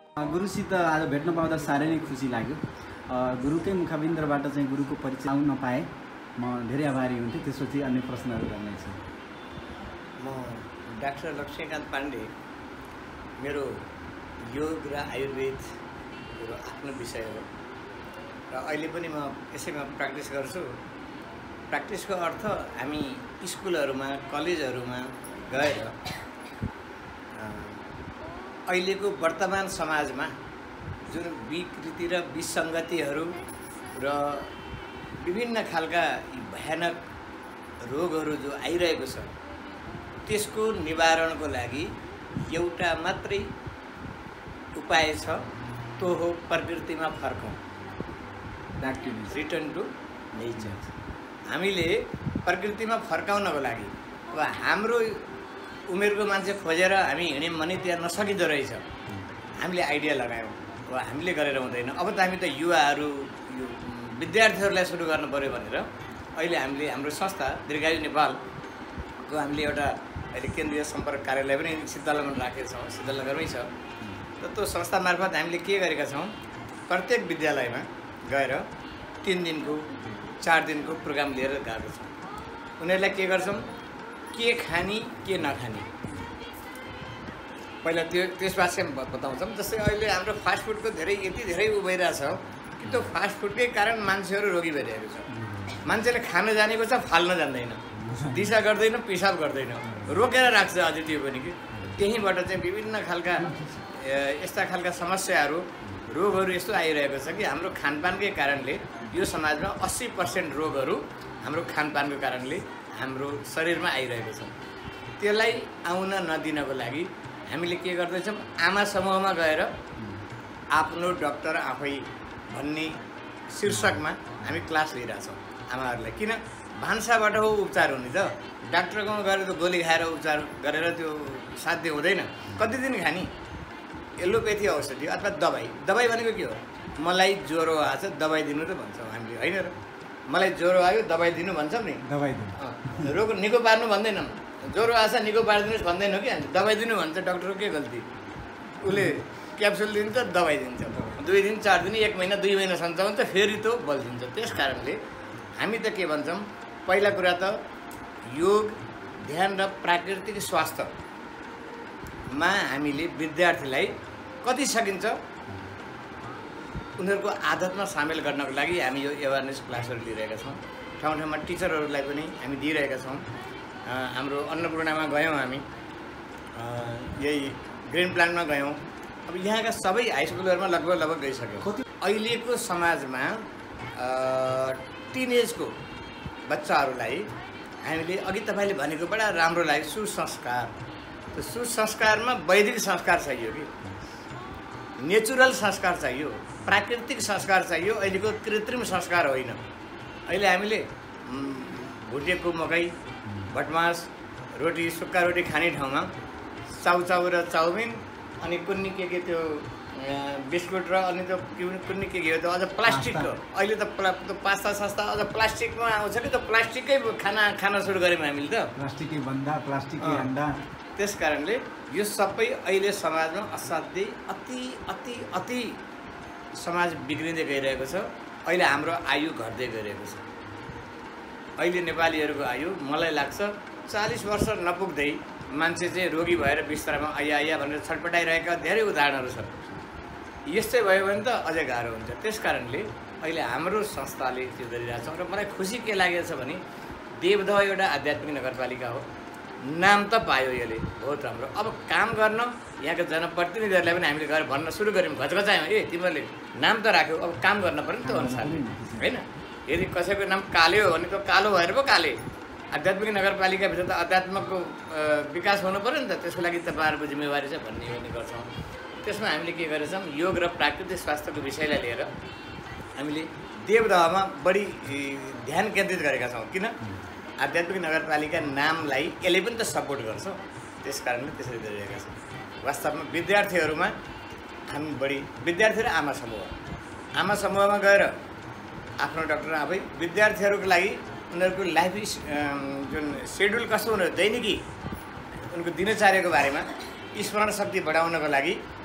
गुरुसित आज भेट्न पाउँदा साह्रै नै खुसी लाग्यो। गुरुकै मुखाबिन्दबाट चाहिँ गुरुको परिचय आउन पाएँ म धेरै आभारी हुन्थेँ। त्यसपछि अन्य प्रश्नहरू गर्नेछु। म डाक्टर लक्ष्मीकान्त पाण्डे, मेरो योग र आयुर्वेद मेरो आफ्नो विषय हो र अहिले पनि म यसैमा प्र्याक्टिस गर्छु। प्र्याक्टिसको अर्थ हामी स्कुलहरूमा कलेजहरूमा गएर अहिलेको वर्तमान समाजमा जुन विकृति र विसङ्गतिहरू र विभिन्न खालका भयानक रोगहरू जो आइरहेको छ त्यसको निवारणको लागि एउटा मात्रै उपाय छ, त्यो हो प्रकृतिमा फर्कौँ, रिटर्न टु नेचर। हामीले प्रकृतिमा फर्काउनको लागि अब हाम्रो उमेरको मान्छे खोजेर हामी हिँड्यौँ भने त्यहाँ नसकिँदो रहेछ। हामीले आइडिया लगायौँ, अब हामीले गरेर हुँदैन। अब त हामी त युवाहरू विद्यार्थीहरूलाई सुरु गर्नु पऱ्यो भनेर अहिले हामीले हाम्रो संस्था दीर्घायु नेपालको हामीले एउटा अहिले केन्द्रीय सम्पर्क कार्यालय पनि सिद्धलमा राखेका छौँ, सिद्धनगरमै छ। र त्यो संस्था मार्फत हामीले के गरेका छौँ, प्रत्येक विद्यालयमा गएर 3 दिनको 4 दिनको प्रोग्राम लिएर गएको छौँ। उनीहरूलाई के गर्छौँ, के खाने के नखाने पहिला त्यस बारेमा बताउँछौँ। जस्तै अहिले हाम्रो फास्टफुडको यति धेरै उ भइरहेछ कि त्यो फास्टफुडकै कारण मान्छेहरू रोगी भइरहेको छ। मान्छेले खान जानेको छ, फाल्न जान्दैन, दिशा गर्दैन, पिसाब गर्दैन, रोकेर राख्छ अझै त्यो पनि कि त्यहीँबाट चाहिँ विभिन्न खालका यस्ता खालका समस्याहरू रोगहरू यस्तो आइरहेको छ कि हाम्रो खानपानकै कारणले यो समाजमा 80% रोगहरू हाम्रो खानपानको कारणले हाम्रो शरीरमा आइरहेको छ। त्यसलाई आउन नदिनको लागि हामीले के गर्दैछौँ, आमा समूहमा गएर आफ्नो डाक्टर आफै भन्ने शीर्षकमा हामी क्लास लिइरहेछौँ आमाहरूलाई। किन भान्साबाट हो उपचार हुने त, डाक्टरकोमा गएर त गोली खाएर उपचार गरेर त्यो साध्य हुँदैन। कति दिन खाने एलोपेथी औषधि अथवा दबाई भनेको के हो, मलाई ज्वरो आएछ दबाई दिनु त भन्छौँ हामीले, होइन र? मलाई ज्वरो आयो दबाई दिनु भन्छौँ नि, दबाई दिनु, रोग निको पार्नु भन्दैनौँ। ज्वरो आएछ निको पारिदिनुहोस् भन्दैनौँ कि हामी, दबाई दिनु भन्छ। डक्टरको के गल्ती, उसले क्याप्सुल दिन्छ, दबाई दिन्छ, 2 दिन 4 दिन 1 महिना 2 महिना सन्चो हुन्छ, फेरि त्यो बल्झिन्छ। त्यस कारणले हामी त के भन्छौँ, पहिला कुरा त योग ध्यान र प्राकृतिक स्वास्थ्यमा हामीले विद्यार्थीलाई कति सकिन्छ उनीहरूको आदतमा सामेल गर्नको लागि हामी यो एवेरनेस क्लासहरू लिइरहेका छौँ। ठाउँ ठाउँमा टिचरहरूलाई पनि हामी दिइरहेका छौँ। हाम्रो अन्नपूर्णमा गयौँ, हामी यही ग्रिन प्लान्टमा गयौँ। अब यहाँका सबै हाई स्कुलहरूमा लगभग गइसक्यौँ। अहिलेको समाजमा टिनेजको बच्चाहरूलाई हामीले अघि तपाईँले भनेको बडा राम्रो लाग्यो, सुसंस्कार। त्यो सुसंस्कारमा वैदिक संस्कार चाहियो कि नेचुरल संस्कार चाहियो, प्राकृतिक संस्कार चाहियो, अहिलेको कृत्रिम संस्कार होइन। अहिले हामीले भुटेको मकै, भटमास, रोटी, सुक्खा रोटी खाने ठाउँमा चाउचाउ र चाउमिन अनि कुन्नी के त्यो बिस्कुट र अनि त्यो कुन्नी के हो त्यो अझ प्लास्टिकको, अहिले त पास्ता सास्ता अझ प्लास्टिकमा आउँछ कि त्यो प्लास्टिककै खाना सुरु गऱ्यौँ हामीले त, प्लास्टिकै बन्दा प्लास्टिकै अन्डा। त्यस कारणले यो सबै अहिले समाजमा असाध्यै अति समाज बिग्रिँदै गइरहेको छ। अहिले हाम्रो आयु घट्दै गइरहेको छ। अहिले नेपालीहरूको आयु मलाई लाग्छ 40 वर्ष नपुग्दै मान्छे चाहिँ रोगी भएर बिस्तरामा आइया भनेर छटपटाइरहेका धेरै उदाहरणहरू छन्। यस्तै भयो भने त अझै गाह्रो हुन्छ। त्यस कारणले अहिले हाम्रो संस्थाले त्यो गरिरहेको छ र मलाई खुसी के लागेको छ भने देवदह एउटा आध्यात्मिक नगरपालिका हो, नाम त पायो यसले, बहुत राम्रो। अब काम गर्न यहाँको जनप्रतिनिधिहरूलाई पनि हामीले गएर भन्न सुरु गऱ्यौँ, घचघचायौँ, तिमीहरूले नाम त राख्यौ, अब काम गर्न पर्यो नि त्यो अनुसारले, होइन? यदि कसैको नाम काले हो भने त कालो भएर पो काले। आध्यात्मिक नगरपालिकाभित्र त अध्यात्मको विकास हुनु पऱ्यो नि त, त्यसको लागि तपाईँहरूको जिम्मेवारी छ भन्ने गर्छौँ। त्यसमा हामीले के गरेछौँ, योग र प्राकृतिक स्वास्थ्यको विषयलाई लिएर हामीले देवदहमा बढी ध्यान केन्द्रित गरेका छौँ। किन? आध्यात्मिक नगरपालिका नामलाई यसले पनि त सपोर्ट गर्छ, त्यस कारणले त्यसरी गरिरहेका छौँ। वास्तवमा विद्यार्थीहरूमा हामी बढी विद्यार्थी र आमा समूहमा गएर आफ्नो डाक्टर आफै विद्यार्थीहरूको लागि उनीहरूको लाइफ जुन सेड्युल कस्तो हुनु दैनिकी उनको दिनचर्याको बारेमा स्मरण शक्ति बढाउनको लागि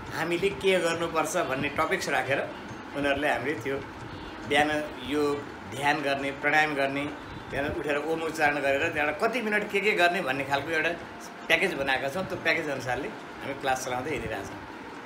हामीले के गर्नुपर्छ भन्ने टपिक्स राखेर उनीहरूले हामीले त्यो बिहान यो ध्यान गर्ने प्राणायाम गर्ने बिहान उठेर ओम उच्चारण गरेर त्यहाँबाट कति मिनट के गर्ने भन्ने खालको एउटा प्याकेज बनाएका छौँ। त्यो प्याकेज अनुसारले हामी क्लास चलाउँदै हिँडिरहेछौँ।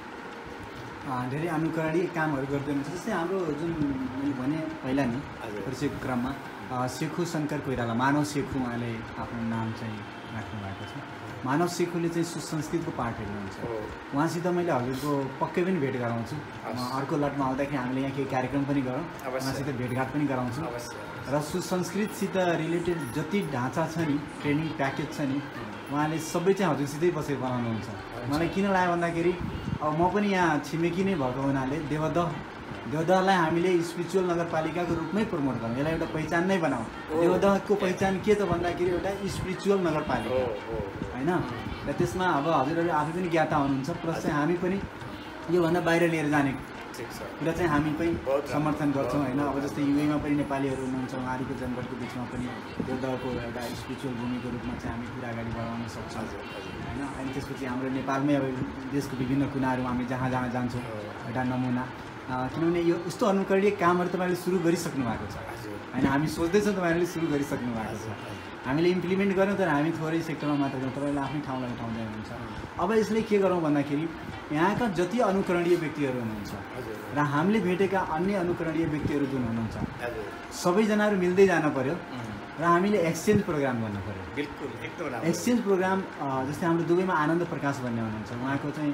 धेरै अनुकरणीय कामहरू गर्दै हुनुहुन्छ। जस्तै हाम्रो जुन मैले भने पहिला नि परिचयको क्रममा सेखु शङ्कर कोइराला, मानव सेखु उहाँले आफ्नो नाम चाहिँ राख्नु भएको छ। मानव सेखुले चाहिँ सुसंस्कृतको पाठ हेर्नुहुन्छ। उहाँसित मैले हजुरको पक्कै पनि भेट गराउँछु। अर्को लटमा आउँदाखेरि हामीले यहाँ केही कार्यक्रम पनि गरौँ, उहाँसित भेटघाट पनि गराउँछु। र सुसंस्कृतसित रिलेटेड जति ढाँचा छ नि, ट्रेनिङ प्याकेज छ नि, उहाँले सबै चाहिँ हजुरसितै बसेर बनाउनुहुन्छ। मलाई किन लाग्यो भन्दाखेरि अब म पनि यहाँ छिमेकी नै भएको हुनाले देवदहलाई हामीले स्पिरिचुअल नगरपालिकाको रूपमै प्रमोट गरौँ, यसलाई एउटा पहिचान नै बनाऊ। देवदहको पहिचान के त भन्दाखेरि एउटा स्पिरिचुअल नगरपालिका होइन। र त्यसमा अब हजुरहरू आफै पनि ज्ञाता हुनुहुन्छ, प्लस चाहिँ हामी पनि योभन्दा बाहिर लिएर जाने कुरा चाहिँ हामी पनि समर्थन गर्छौँ होइन। अब जस्तै युएमा पनि नेपालीहरू हुनुहुन्छ, उहाँहरूको जनगढको बिचमा पनि देवदहको एउटा स्पिरिचुअल भूमिको रूपमा चाहिँ हामी कुरा अगाडि बढाउन सक्छौँ होइन। अनि त्यसपछि हाम्रो नेपालमै अब देशको विभिन्न कुनाहरू हामी जहाँ जान्छौँ एउटा नमुना, किनभने यो यस्तो अनुकरणीय कामहरू तपाईँले सुरु गरिसक्नु भएको छ होइन। हामी सोच्दैछौँ तपाईँहरूले सुरु गरिसक्नु भएको छ, हामीले इम्प्लिमेन्ट गऱ्यौँ, तर हामी थोरै सेक्टरमा मात्र गरौँ, तपाईँले आफ्नै ठाउँलाई उठाउँदै हुनुहुन्छ। अब यसले के गरौँ भन्दाखेरि यहाँका जति अनुकरणीय व्यक्तिहरू हुनुहुन्छ र हामीले भेटेका अन्य अनुकरणीय व्यक्तिहरू जुन हुनुहुन्छ, सबैजनाहरू मिल्दै जानु पऱ्यो र हामीले एक्सचेन्ज प्रोग्राम गर्नु पऱ्यो। बिल्कुल एकदम एक्सचेन्ज प्रोग्राम जस्तै हाम्रो दुबईमा आनन्द प्रकाश भन्ने हुनुहुन्छ, उहाँको चाहिँ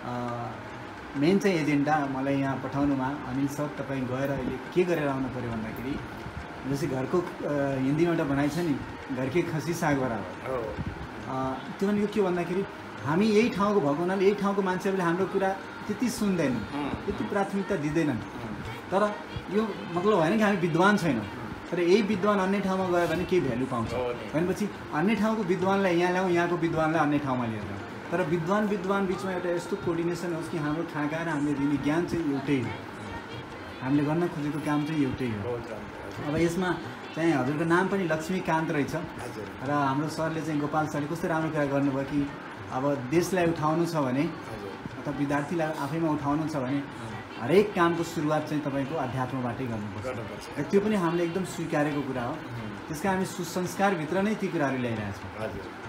मेन चाहिँ एजेन्डा मलाई यहाँ पठाउनुमा, अनिल सर तपाईँ गएर अहिले के गरेर आउनु पऱ्यो भन्दाखेरि जस्तै घरको हिन्दीमा एउटा भनाइ छ नि, घरकै खसी साग बराबर। त्यो भनेको के भन्दाखेरि हामी यही ठाउँको भएको हुनाले यही ठाउँको मान्छेहरूले हाम्रो कुरा त्यति सुन्दैनन्, त्यति प्राथमिकता दिँदैनन्। तर यो मतलब होइन कि हामी विद्वान छैनौँ, तर यही विद्वान अन्य ठाउँमा गयो भने केही भ्यालु पाउँछ भनेपछि अन्य ठाउँको विद्वानलाई यहाँ ल्याउँ, यहाँको विद्वानलाई अन्य ठाउँमा लिएर जाउँ। तर विद्वान बिचमा एउटा यस्तो कोर्डिनेसन होस् कि हाम्रो खाका र हामीले दिने ज्ञान चाहिँ एउटै हो, हामीले गर्न खोजेको काम चाहिँ एउटै हो। अब यसमा चाहिँ हजुरको नाम पनि लक्ष्मीकान्त रहेछ र हाम्रो सरले चाहिँ गोपाल सरले कस्तो राम्रो कुरा गर्नुभयो कि अब देशलाई उठाउनु छ भने अथवा विद्यार्थीलाई आफैमा उठाउनु छ भने हरेक कामको सुरुवात चाहिँ तपाईँको अध्यात्मबाटै गर्नुपर्छ र त्यो पनि हामीले एकदम स्वीकारेको कुरा हो। त्यसका हामी सुसंस्कारभित्र नै ती कुराहरू ल्याइरहेछौँ।